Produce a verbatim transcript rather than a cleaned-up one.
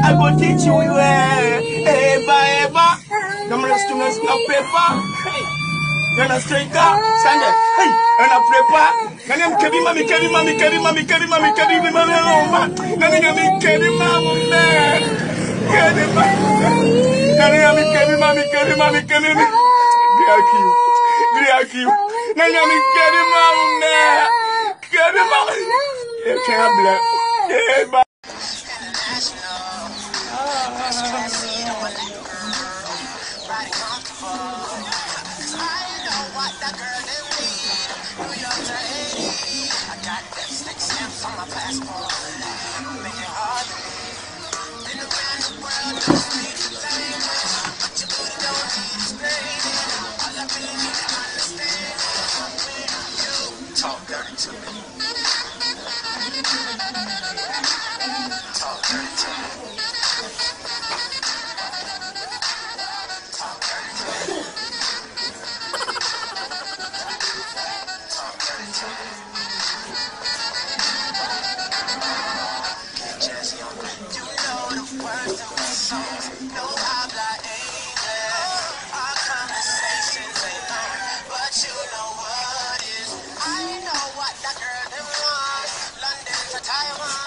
I go teach you where. Eba, eba. No more students, no paper. Hey. You're not striker. Stand there. Hey. And a prepper. Can you carry mommy, carry mommy, carry mommy, carry mommy, carry mommy, man. Can you carry mommy, man? Carry mommy. Can you carry mommy, carry mommy, carry mommy? Thank you. Thank you. Can you carry mommy, man? Carry mommy. You can't blame. Eba. Talk dirty to me. Talk dirty to me. Talk dirty to me. Talk dirty to me. Jazzy on me. You know the words of my songs. No habla English. Our conversations ain't long, but you know what is. I know what that girl them want. London to Taiwan.